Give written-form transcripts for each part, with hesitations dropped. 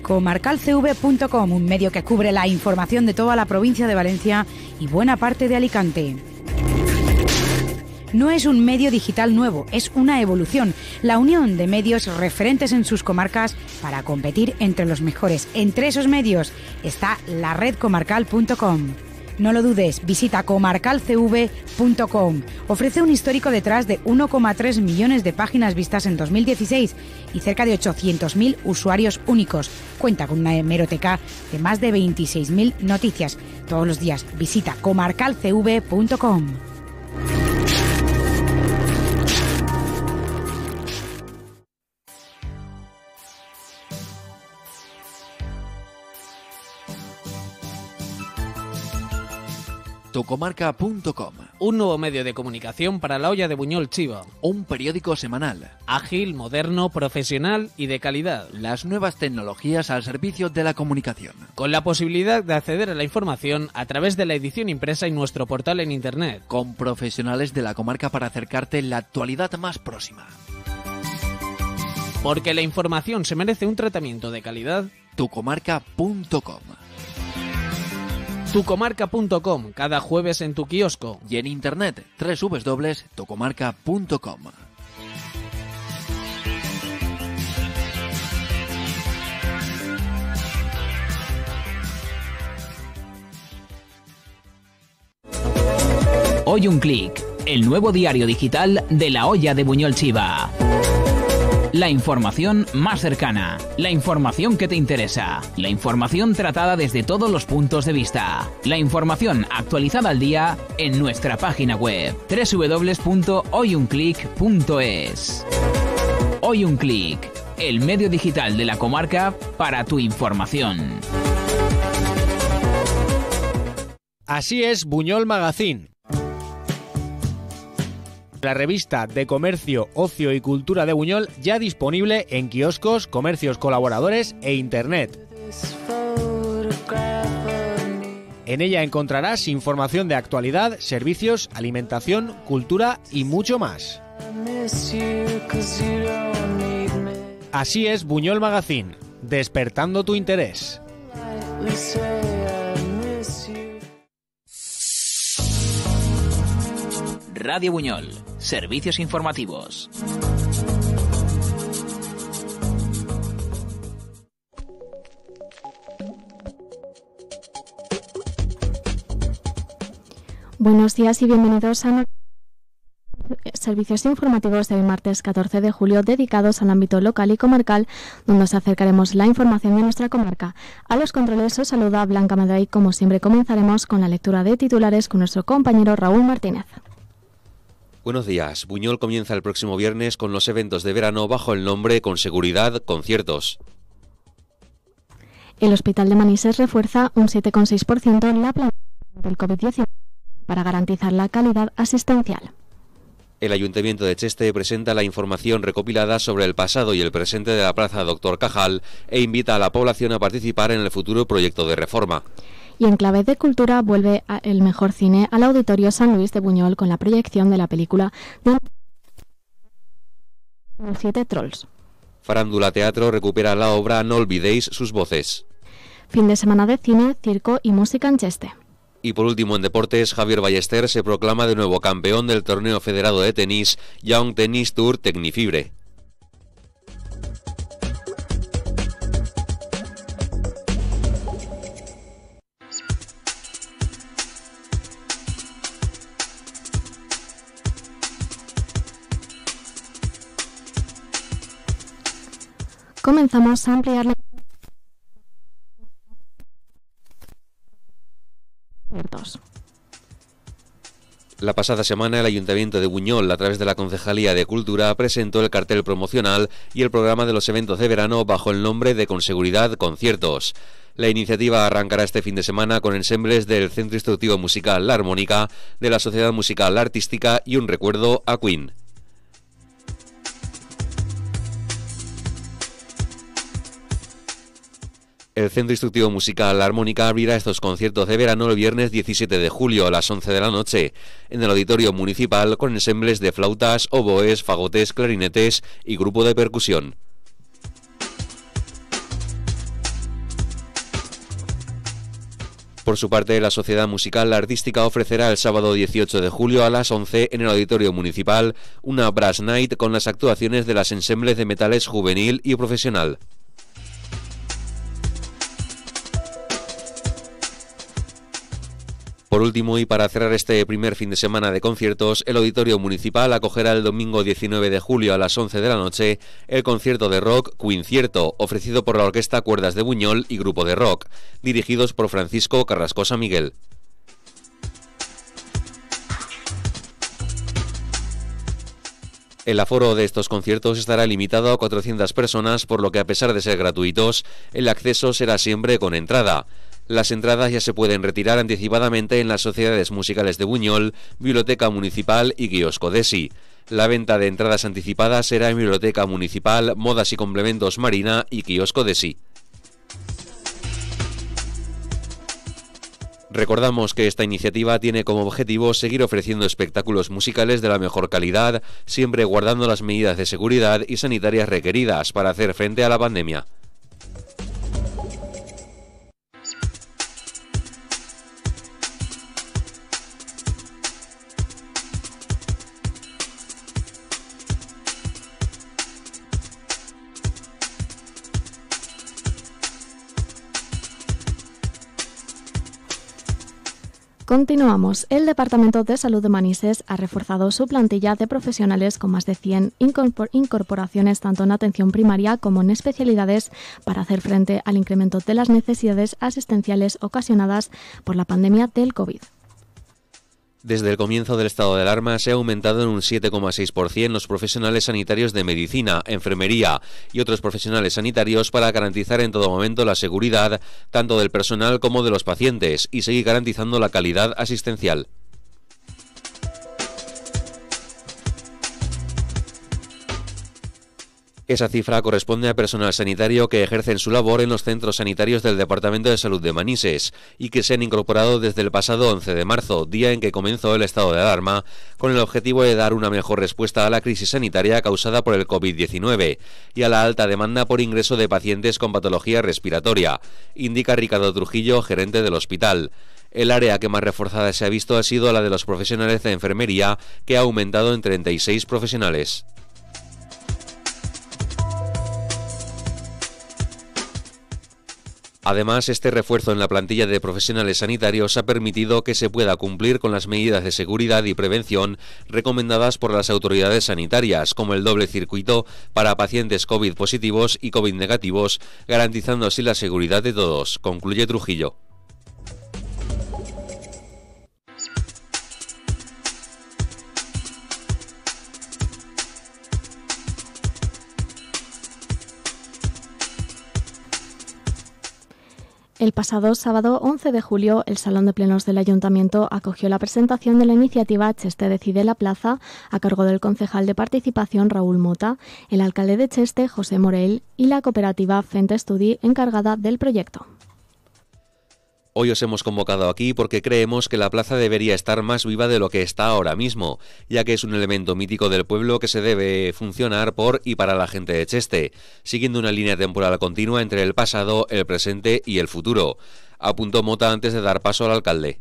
Comarcalcv.com, un medio que cubre la información de toda la provincia de Valencia y buena parte de Alicante. No es un medio digital nuevo, es una evolución, la unión de medios referentes en sus comarcas para competir entre los mejores. Entre esos medios está la red comarcal.com. No lo dudes, visita comarcalcv.com. Ofrece un histórico detrás de 1,3 millones de páginas vistas en 2016 y cerca de 800.000 usuarios únicos. Cuenta con una hemeroteca de más de 26.000 noticias. Todos los días visita comarcalcv.com. Tucomarca.com. Un nuevo medio de comunicación para la olla de Buñol Chiva. Un periódico semanal. Ágil, moderno, profesional y de calidad. Las nuevas tecnologías al servicio de la comunicación. Con la posibilidad de acceder a la información a través de la edición impresa y nuestro portal en internet. Con profesionales de la comarca para acercarte la actualidad más próxima. Porque la información se merece un tratamiento de calidad. Tucomarca.com. Tucomarca.com, cada jueves en tu kiosco. Y en internet, www.tucomarca.com. Hoy un clic, el nuevo diario digital de la olla de Buñol Chiva. La información más cercana, la información que te interesa, la información tratada desde todos los puntos de vista, la información actualizada al día en nuestra página web www.hoyunclick.es. Hoy un clic, el medio digital de la comarca para tu información. Así es Buñol Magazine. La revista de comercio, ocio y cultura de Buñol ya disponible en kioscos, comercios colaboradores e internet. En ella encontrarás información de actualidad, servicios, alimentación, cultura y mucho más. Así es Buñol Magazine, despertando tu interés. Radio Buñol, servicios informativos. Buenos días y bienvenidos a servicios informativos de hoy martes 14 de julio dedicados al ámbito local y comarcal, donde os acercaremos la información de nuestra comarca. A los controles os saluda Blanca Madray. Como siempre comenzaremos con la lectura de titulares con nuestro compañero Raúl Martínez. Buenos días. Buñol comienza el próximo viernes con los eventos de verano bajo el nombre Con Seguridad Conciertos. El Hospital de Manises refuerza un 7,6% la plantilla del COVID-19 para garantizar la calidad asistencial. El Ayuntamiento de Cheste presenta la información recopilada sobre el pasado y el presente de la Plaza Doctor Cajal e invita a la población a participar en el futuro proyecto de reforma. Y en clave de cultura vuelve el mejor cine al Auditorio San Luis de Buñol con la proyección de la película de 7 Trolls. Farándula Teatro recupera la obra No olvidéis sus voces. Fin de semana de cine, circo y música en Cheste. Y por último en deportes, Javier Ballester se proclama de nuevo campeón del torneo federado de tenis Young Tennis Tour Tecnifibre. Comenzamos a ampliar la... La pasada semana el Ayuntamiento de Buñol, a través de la Concejalía de Cultura, presentó el cartel promocional y el programa de los eventos de verano bajo el nombre de Con Seguridad Conciertos. La iniciativa arrancará este fin de semana con ensembles del Centro Instructivo Musical La Armónica, de la Sociedad Musical Artística y un recuerdo a Queen. El Centro Instructivo Musical La Armónica abrirá estos conciertos de verano el viernes 17 de julio a las 11 de la noche en el Auditorio Municipal con ensembles de flautas, oboes, fagotes, clarinetes y grupo de percusión. Por su parte, la Sociedad Musical Artística ofrecerá el sábado 18 de julio a las 11 en el Auditorio Municipal una Brass Night con las actuaciones de las ensembles de metales juvenil y profesional. Por último, y para cerrar este primer fin de semana de conciertos, el Auditorio Municipal acogerá el domingo 19 de julio a las 11 de la noche el concierto de rock Quincierto, ofrecido por la Orquesta Cuerdas de Buñol y Grupo de Rock, dirigidos por Francisco Carrascosa Miguel. El aforo de estos conciertos estará limitado a 400 personas, por lo que a pesar de ser gratuitos, el acceso será siempre con entrada. Las entradas ya se pueden retirar anticipadamente en las sociedades musicales de Buñol, Biblioteca Municipal y Quiosco Desi. La venta de entradas anticipadas será en Biblioteca Municipal, Modas y Complementos Marina y Quiosco Desi. Recordamos que esta iniciativa tiene como objetivo seguir ofreciendo espectáculos musicales de la mejor calidad, siempre guardando las medidas de seguridad y sanitarias requeridas para hacer frente a la pandemia. Continuamos. El Departamento de Salud de Manises ha reforzado su plantilla de profesionales con más de 100 incorporaciones tanto en atención primaria como en especialidades para hacer frente al incremento de las necesidades asistenciales ocasionadas por la pandemia del COVID. Desde el comienzo del estado de alarma se ha aumentado en un 7,6% los profesionales sanitarios de medicina, enfermería y otros profesionales sanitarios para garantizar en todo momento la seguridad tanto del personal como de los pacientes y seguir garantizando la calidad asistencial. Esa cifra corresponde a personal sanitario que ejercen su labor en los centros sanitarios del Departamento de Salud de Manises y que se han incorporado desde el pasado 11 de marzo, día en que comenzó el estado de alarma, con el objetivo de dar una mejor respuesta a la crisis sanitaria causada por el COVID-19 y a la alta demanda por ingreso de pacientes con patología respiratoria, indica Ricardo Trujillo, gerente del hospital. El área que más reforzada se ha visto ha sido la de los profesionales de enfermería, que ha aumentado en 36 profesionales. Además, este refuerzo en la plantilla de profesionales sanitarios ha permitido que se pueda cumplir con las medidas de seguridad y prevención recomendadas por las autoridades sanitarias, como el doble circuito para pacientes COVID positivos y COVID negativos, garantizando así la seguridad de todos, concluye Trujillo. El pasado sábado 11 de julio, el Salón de Plenos del Ayuntamiento acogió la presentación de la iniciativa Cheste Decide la Plaza a cargo del concejal de Participación Raúl Mota, el alcalde de Cheste José Morell y la cooperativa Fente Studi encargada del proyecto. Hoy os hemos convocado aquí porque creemos que la plaza debería estar más viva de lo que está ahora mismo, ya que es un elemento mítico del pueblo que se debe funcionar por y para la gente de Cheste, siguiendo una línea temporal continua entre el pasado, el presente y el futuro, apuntó Mota antes de dar paso al alcalde.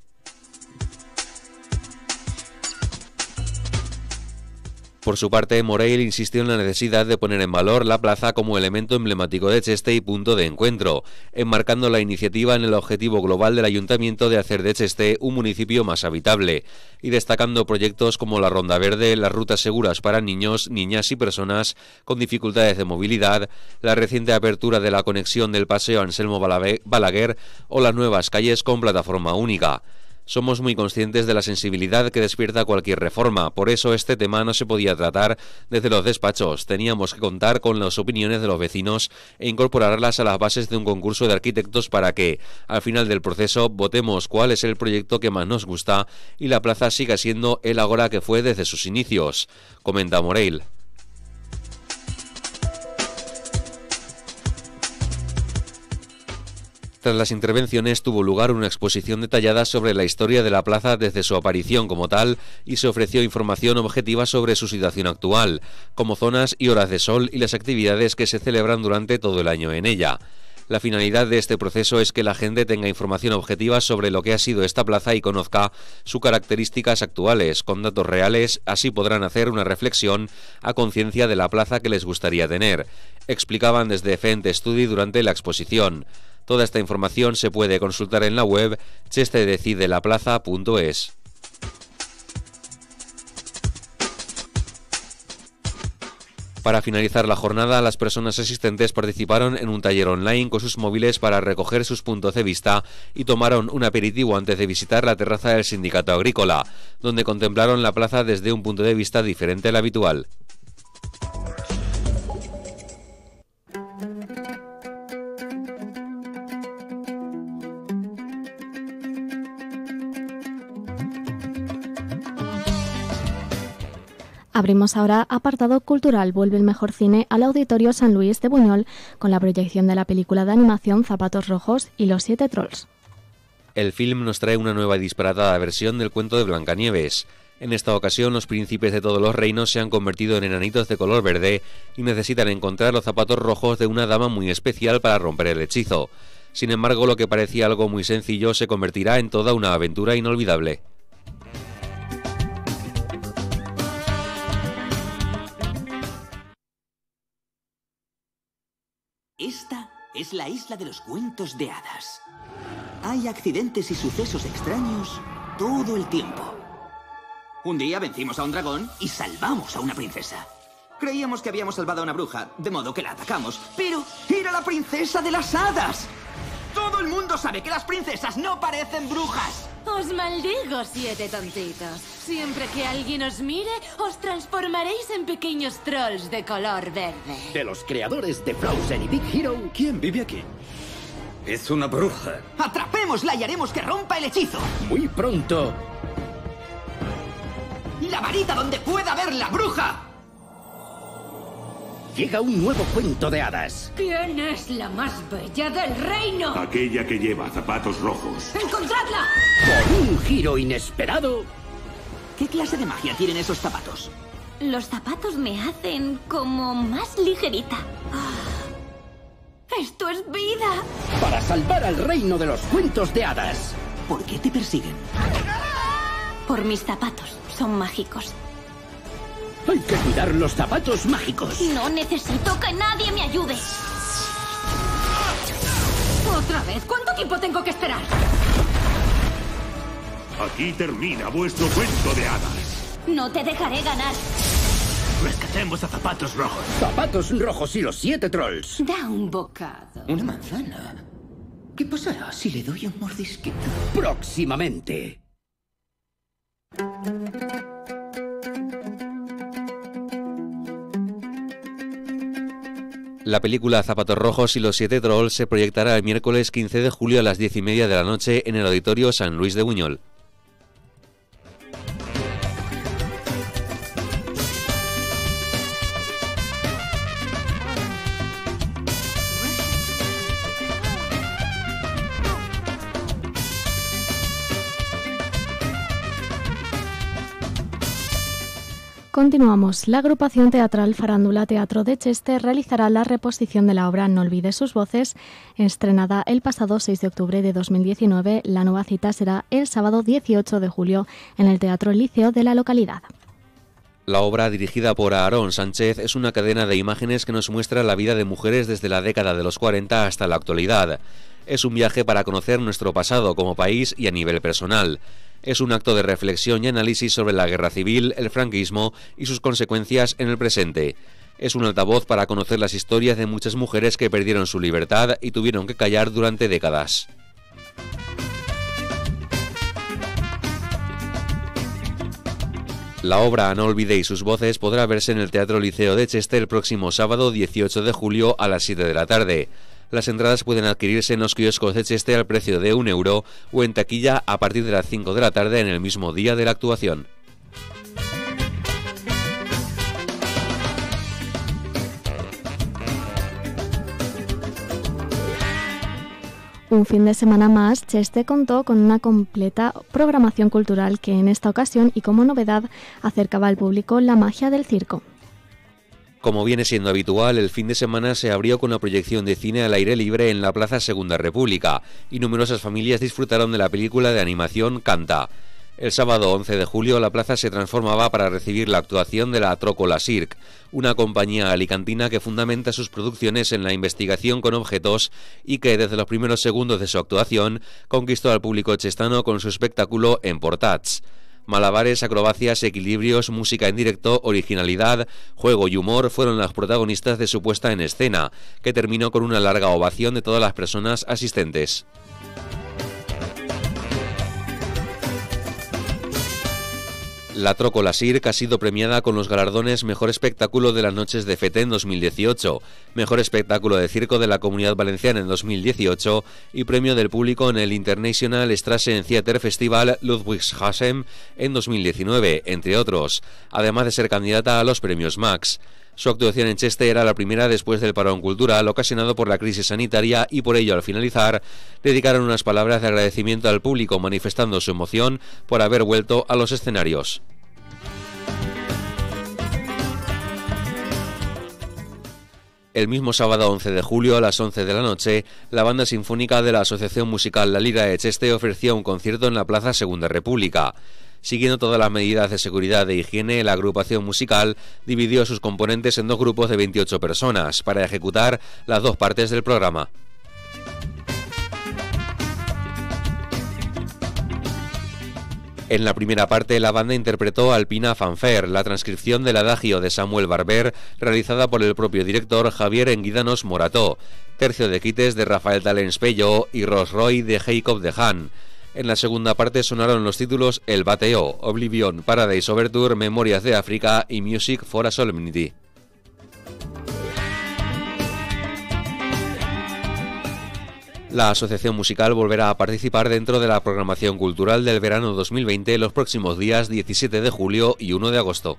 Por su parte, Morell insistió en la necesidad de poner en valor la plaza como elemento emblemático de Cheste y punto de encuentro, enmarcando la iniciativa en el objetivo global del Ayuntamiento de hacer de Cheste un municipio más habitable, y destacando proyectos como la Ronda Verde, las rutas seguras para niños, niñas y personas con dificultades de movilidad, la reciente apertura de la conexión del Paseo Anselmo Balaguer o las nuevas calles con plataforma única. Somos muy conscientes de la sensibilidad que despierta cualquier reforma, por eso este tema no se podía tratar desde los despachos, teníamos que contar con las opiniones de los vecinos e incorporarlas a las bases de un concurso de arquitectos para que, al final del proceso, votemos cuál es el proyecto que más nos gusta y la plaza siga siendo el ágora que fue desde sus inicios, comenta Morell. Tras las intervenciones tuvo lugar una exposición detallada sobre la historia de la plaza desde su aparición como tal y se ofreció información objetiva sobre su situación actual, como zonas y horas de sol y las actividades que se celebran durante todo el año en ella. La finalidad de este proceso es que la gente tenga información objetiva sobre lo que ha sido esta plaza y conozca sus características actuales, con datos reales, así podrán hacer una reflexión a conciencia de la plaza que les gustaría tener, explicaban desde Fent Study durante la exposición. Toda esta información se puede consultar en la web chestedecideLaplaza.es. Para finalizar la jornada, las personas asistentes participaron en un taller online con sus móviles para recoger sus puntos de vista y tomaron un aperitivo antes de visitar la terraza del Sindicato Agrícola, donde contemplaron la plaza desde un punto de vista diferente al habitual. Abrimos ahora apartado cultural. Vuelve el mejor cine al Auditorio San Luis de Buñol con la proyección de la película de animación Zapatos Rojos y Los 7 Trolls. El film nos trae una nueva y disparatada versión del cuento de Blancanieves. En esta ocasión, los príncipes de todos los reinos se han convertido en enanitos de color verde y necesitan encontrar los zapatos rojos de una dama muy especial para romper el hechizo. Sin embargo, lo que parecía algo muy sencillo se convertirá en toda una aventura inolvidable. Esta es la isla de los cuentos de hadas. Hay accidentes y sucesos extraños todo el tiempo. Un día vencimos a un dragón y salvamos a una princesa. Creíamos que habíamos salvado a una bruja, de modo que la atacamos. ¡Pero era la princesa de las hadas! ¡Todo el mundo sabe que las princesas no parecen brujas! Os maldigo, 7 tontitos. Siempre que alguien os mire, os transformaréis en pequeños trolls de color verde. De los creadores de Frozen y Big Hero, ¿quién vive aquí? Es una bruja. ¡Atrapémosla y haremos que rompa el hechizo! Muy pronto. ¡La varita donde pueda ver la bruja! Llega un nuevo cuento de hadas. ¿Quién es la más bella del reino? Aquella que lleva zapatos rojos. ¡Encontradla! Por un giro inesperado. ¿Qué clase de magia tienen esos zapatos? Los zapatos me hacen como más ligerita. ¡Esto es vida! Para salvar al reino de los cuentos de hadas. ¿Por qué te persiguen? Por mis zapatos. Son mágicos. Hay que cuidar los zapatos mágicos. No necesito que nadie me ayude. ¿Otra vez? ¿Cuánto tiempo tengo que esperar? Aquí termina vuestro cuento de hadas. No te dejaré ganar. Rescatemos a Zapatos Rojos. Zapatos Rojos y los 7 Trolls. Da un bocado. ¿Una manzana? ¿Qué pasará si le doy un mordisquito? Próximamente. La película Zapatos Rojos y los 7 Trolls se proyectará el miércoles 15 de julio a las 10:30 de la noche en el Auditorio San Luis de Buñol. Continuamos. La agrupación teatral Farándula Teatro de Cheste realizará la reposición de la obra No olvides sus voces, estrenada el pasado 6 de octubre de 2019. La nueva cita será el sábado 18 de julio en el Teatro Liceo de la localidad. La obra, dirigida por Aarón Sánchez, es una cadena de imágenes que nos muestra la vida de mujeres desde la década de los 40 hasta la actualidad. Es un viaje para conocer nuestro pasado como país y a nivel personal. Es un acto de reflexión y análisis sobre la guerra civil, el franquismo y sus consecuencias en el presente. Es un altavoz para conocer las historias de muchas mujeres que perdieron su libertad y tuvieron que callar durante décadas. La obra No olvidéis sus voces podrá verse en el Teatro Liceo de Cheste el próximo sábado 18 de julio a las 7 de la tarde. Las entradas pueden adquirirse en los kioscos de Cheste al precio de €1 o en taquilla a partir de las 5 de la tarde en el mismo día de la actuación. Un fin de semana más, Cheste contó con una completa programación cultural que en esta ocasión y como novedad acercaba al público la magia del circo. Como viene siendo habitual, el fin de semana se abrió con una proyección de cine al aire libre en la Plaza Segunda República y numerosas familias disfrutaron de la película de animación Canta. El sábado 11 de julio la plaza se transformaba para recibir la actuación de la Trócola Circ, una compañía alicantina que fundamenta sus producciones en la investigación con objetos y que desde los primeros segundos de su actuación conquistó al público chestano con su espectáculo Emportats. Malabares, acrobacias, equilibrios, música en directo, originalidad, juego y humor fueron las protagonistas de su puesta en escena, que terminó con una larga ovación de todas las personas asistentes. La Trócola Circ ha sido premiada con los galardones Mejor Espectáculo de las Noches de Fete en 2018, Mejor Espectáculo de Circo de la Comunidad Valenciana en 2018 y Premio del Público en el International Strassen Theater Festival Ludwigshafen en 2019, entre otros, además de ser candidata a los premios Max. Su actuación en Cheste era la primera después del parón cultural ocasionado por la crisis sanitaria y por ello, al finalizar, dedicaron unas palabras de agradecimiento al público manifestando su emoción por haber vuelto a los escenarios. El mismo sábado 11 de julio a las 11 de la noche, la banda sinfónica de la Asociación Musical La Lira de Cheste ofreció un concierto en la Plaza Segunda República. Siguiendo todas las medidas de seguridad e higiene, la agrupación musical dividió a sus componentes en dos grupos de 28 personas para ejecutar las dos partes del programa. En la primera parte, la banda interpretó Alpina Fanfare, la transcripción del adagio de Samuel Barber, realizada por el propio director Javier Enguidanos Morató, Tercio de Quites de Rafael Talens Pello y Rolls Royce de Jacob de Haan. En la segunda parte sonaron los títulos El Bateo, Oblivion, Paradise Overture, Memorias de África y Music for a Solemnity. La asociación musical volverá a participar dentro de la programación cultural del verano 2020 los próximos días 17 de julio y 1 de agosto.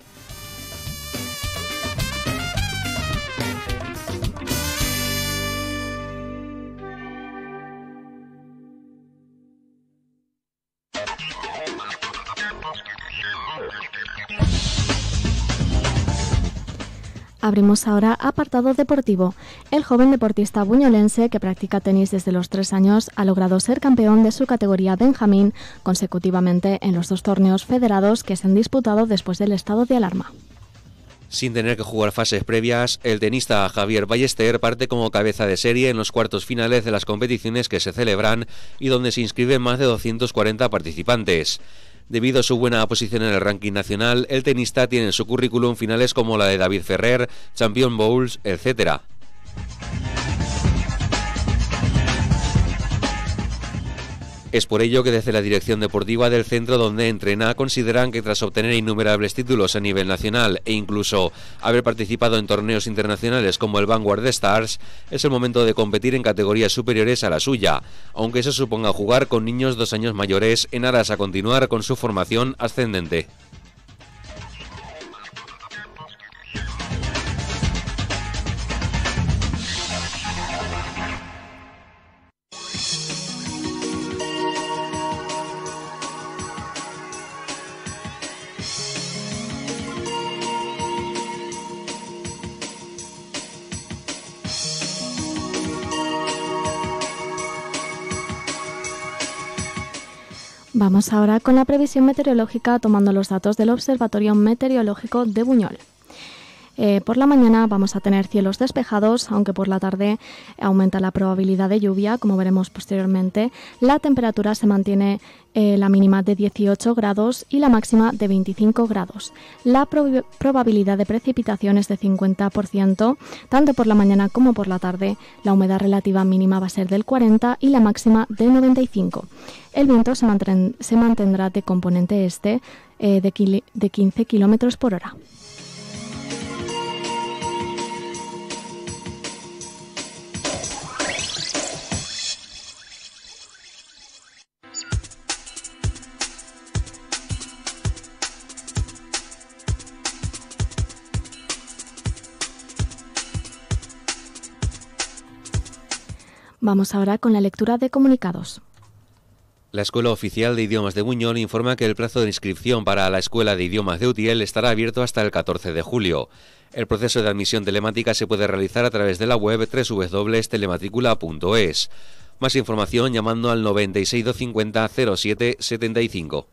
Abrimos ahora apartado deportivo. El joven deportista buñolense que practica tenis desde los 3 años ha logrado ser campeón de su categoría Benjamín consecutivamente en los 2 torneos federados que se han disputado después del estado de alarma. Sin tener que jugar fases previas, el tenista Javier Ballester parte como cabeza de serie en los cuartos finales de las competiciones que se celebran y donde se inscriben más de 240 participantes. Debido a su buena posición en el ranking nacional, el tenista tiene en su currículum finales como la de David Ferrer, Champion Bowls, etc. Es por ello que desde la dirección deportiva del centro donde entrena consideran que tras obtener innumerables títulos a nivel nacional e incluso haber participado en torneos internacionales como el Vanguard Stars, es el momento de competir en categorías superiores a la suya, aunque eso suponga jugar con niños 2 años mayores en aras a continuar con su formación ascendente. Vamos ahora con la previsión meteorológica tomando los datos del Observatorio Meteorológico de Buñol. Por la mañana vamos a tener cielos despejados, aunque por la tarde aumenta la probabilidad de lluvia, como veremos posteriormente. La temperatura se mantiene la mínima de 18 grados y la máxima de 25 grados. La probabilidad de precipitación es de 50%, tanto por la mañana como por la tarde. La humedad relativa mínima va a ser del 40% y la máxima de 95%. El viento se mantendrá de componente este de 15 km por hora. Vamos ahora con la lectura de comunicados. La Escuela Oficial de Idiomas de Buñol informa que el plazo de inscripción para la Escuela de Idiomas de Utiel estará abierto hasta el 14 de julio. El proceso de admisión telemática se puede realizar a través de la web www.telematricula.es. Más información llamando al 96 250 07 75.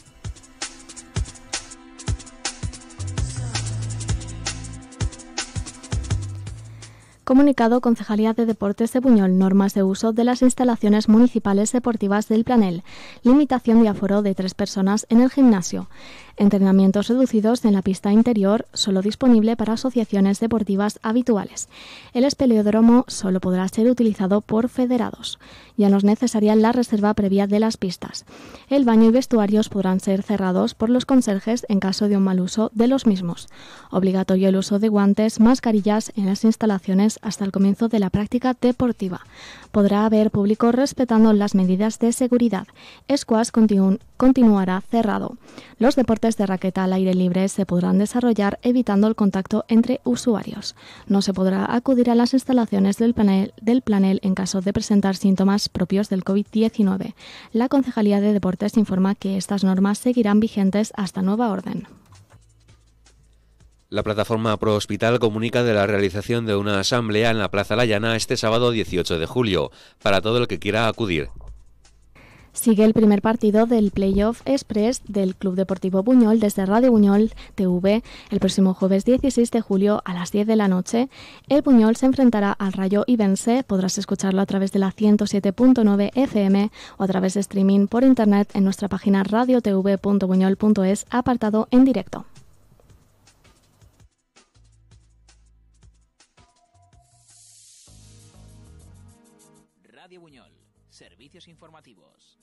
Comunicado Concejalía de Deportes de Buñol, normas de uso de las instalaciones municipales deportivas del planel, limitación de aforo de 3 personas en el gimnasio, entrenamientos reducidos en la pista interior, solo disponible para asociaciones deportivas habituales. El espeleódromo solo podrá ser utilizado por federados. Ya no es necesaria la reserva previa de las pistas. El baño y vestuarios podrán ser cerrados por los conserjes en caso de un mal uso de los mismos. Obligatorio el uso de guantes, mascarillas en las instalaciones hasta el comienzo de la práctica deportiva. Podrá haber público respetando las medidas de seguridad. Squash continuará cerrado. Los deportes de raqueta al aire libre se podrán desarrollar evitando el contacto entre usuarios. No se podrá acudir a las instalaciones del planel en caso de presentar síntomas propios del COVID-19. La Concejalía de Deportes informa que estas normas seguirán vigentes hasta nueva orden. La plataforma Pro Hospital comunica de la realización de una asamblea en la Plaza La Llana este sábado 18 de julio, para todo el que quiera acudir. Sigue el primer partido del Playoff Express del Club Deportivo Buñol desde Radio Buñol TV el próximo jueves 16 de julio a las 10 de la noche. El Buñol se enfrentará al Rayo Ibense. Podrás escucharlo a través de la 107.9 FM o a través de streaming por internet en nuestra página radiotv.buñol.es, apartado en directo. Radio Buñol, servicios informativos.